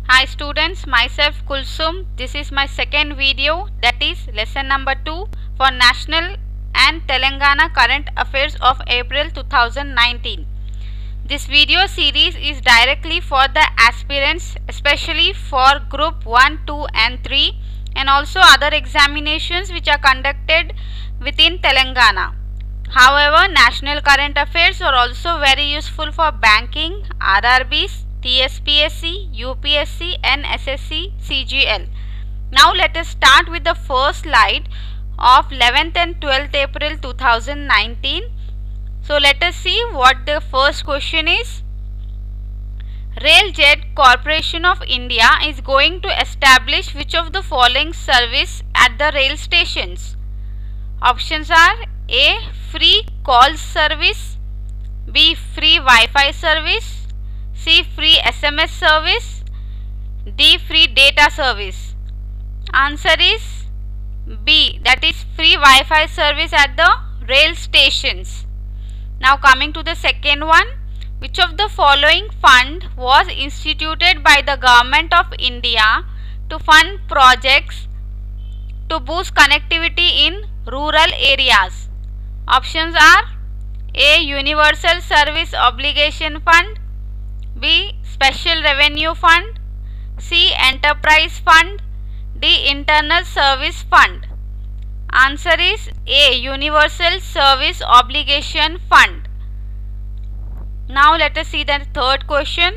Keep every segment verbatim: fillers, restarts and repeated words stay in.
Hi students, myself Kulsum. This is my second video, that is lesson number two for National and Telangana Current Affairs of April two thousand nineteen. This video series is directly for the aspirants, especially for group one, two and three, and also other examinations which are conducted within Telangana. However, national current affairs are also very useful for banking, R R Bs, T S P S C, U P S C and S S C C G L. Now let us start with the first slide of eleventh and twelfth April two thousand nineteen. So let us see what the first question is. Railjet Corporation of India is going to establish which of the following service at the rail stations? Options are A. Free calls service, B. Free Wi-Fi service, C. Free S M S service, D. Free data service. Answer is B, that is free Wi-Fi service at the rail stations. Now coming to the second one, which of the following fund was instituted by the Government of India to fund projects to boost connectivity in rural areas? Options are A. Universal Service Obligation Fund, B. Special Revenue Fund, C. Enterprise Fund, D. Internal Service Fund. Answer is A. Universal Service Obligation Fund. Now let us see the third question.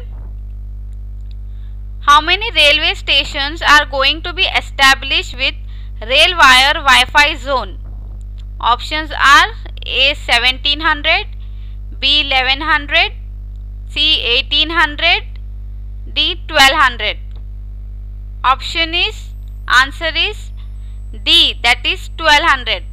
How many railway stations are going to be established with rail wire Wi-Fi zone? Options are A. seventeen hundred, B. eleven hundred, C. eighteen hundred, D. twelve hundred. Option is, answer is D, that is twelve hundred.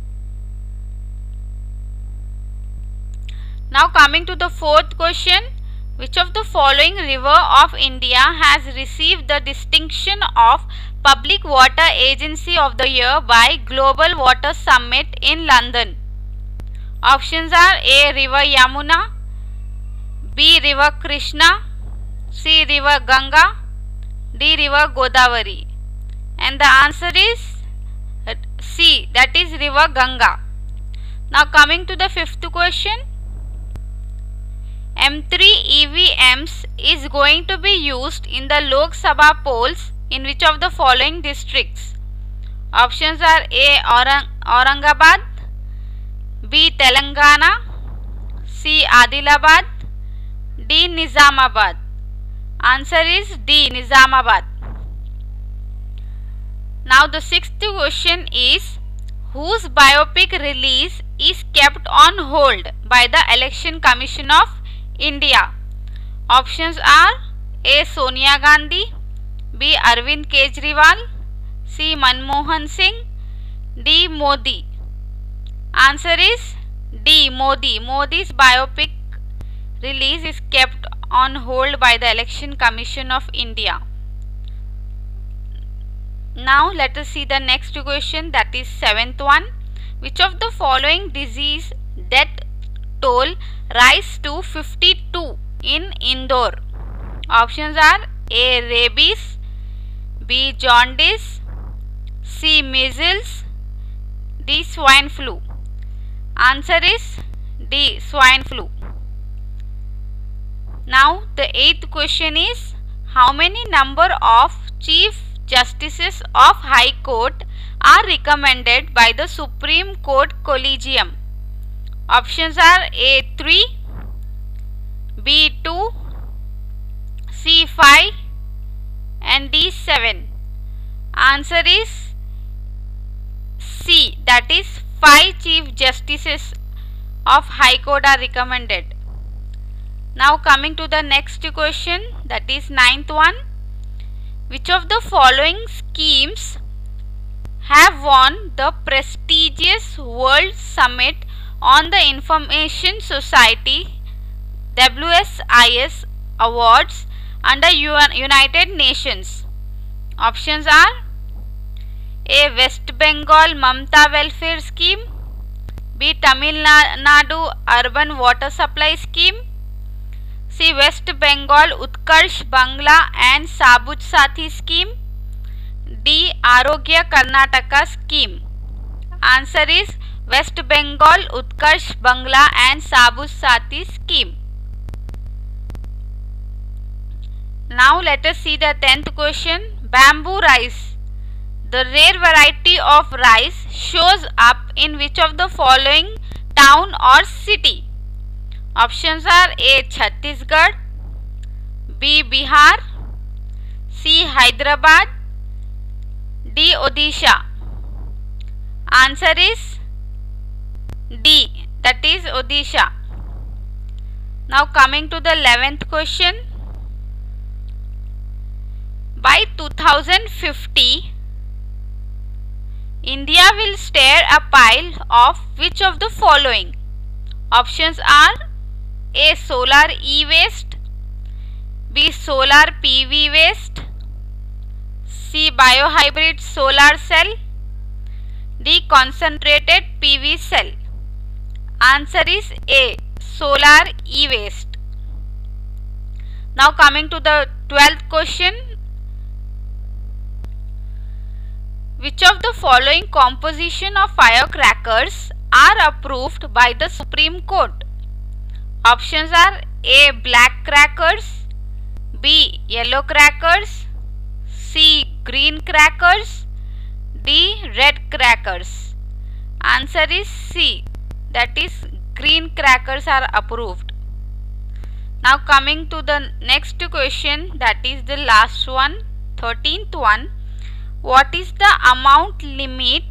Now coming to the fourth question, which of the following river of India has received the distinction of Public Water Agency of the Year by Global Water Summit in London? Options are A. River Yamuna, B. River Krishna, C. River Ganga, D. River Godavari. And the answer is C, that is River Ganga. Now coming to the fifth question. M three E V Ms is going to be used in the Lok Sabha polls in which of the following districts? Options are A. Orang Aurangabad, B. Telangana, C. Adilabad, D. Nizamabad. Answer is D. Nizamabad. Now the sixth question is, whose biopic release is kept on hold by the Election Commission of India? Options are A. Sonia Gandhi, B. Arvind Kejriwal, C. Manmohan Singh, D. Modi. Answer is D. Modi. Modi's biopic release is kept on hold by the Election Commission of India. Now let us see the next question, that is seventh one. Which of the following disease death toll rise to fifty-two in Indore? Options are A. Rabies, B. Jaundice, C. Measles, D. Swine flu. Answer is D. Swine flu. Now the eighth question is, how many number of Chief Justices of High Court are recommended by the Supreme Court Collegium? Options are A. three, B. two, C. five and D. seven. Answer is C, that is five Chief Justices of High Court are recommended. Now coming to the next question, that is ninth one. Which of the following schemes have won the prestigious World Summit on the Information Society W S I S Awards under United Nations? Options are A. West Bengal Mamta Welfare Scheme, B. Tamil Nadu Urban Water Supply Scheme, C. West Bengal Utkarsh Bangla and Sabuj Sathi scheme. D. Arogya Karnataka scheme. Answer is West Bengal Utkarsh Bangla and Sabuj Sathi scheme. Now let us see the tenth question. Bamboo rice. The rare variety of rice shows up in which of the following town or city? Options are A. Chhattisgarh, B. Bihar, C. Hyderabad, D. Odisha. Answer is D, that is Odisha. Now coming to the eleventh question. By two thousand fifty, India will stare a pile of which of the following? Options are A. Solar e-waste, B. Solar P V waste, C. Biohybrid solar cell, D. Concentrated P V cell. Answer is A. Solar e-waste. Now coming to the twelfth question. Which of the following composition of firecrackers are approved by the Supreme Court? Options are A. Black crackers, B. Yellow crackers, C. Green crackers, D. Red crackers. Answer is C, that is green crackers are approved. Now coming to the next question, that is the last one, thirteenth one. What is the amount limit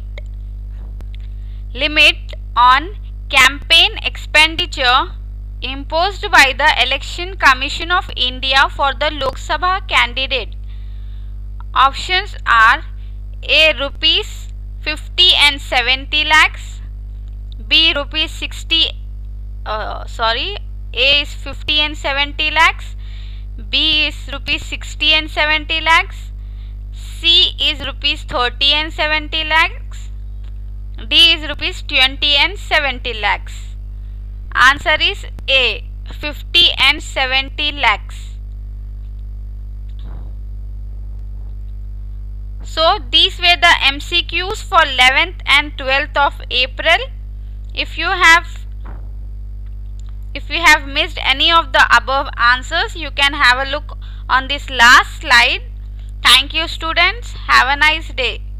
limit on campaign expenditure imposed by the Election Commission of India for the Lok Sabha candidate? Options are A. Rupees fifty and seventy lakhs, B. Rupees sixty, uh, sorry, A is fifty and seventy lakhs, B is rupees sixty and seventy lakhs, C is rupees thirty and seventy lakhs, D is rupees twenty and seventy lakhs. Answer is A. fifty and seventy lakhs. So these were the M C Qs for eleventh and twelfth of April. If you have if you have missed any of the above answers, you can have a look on this last slide. Thank you students. Have a nice day.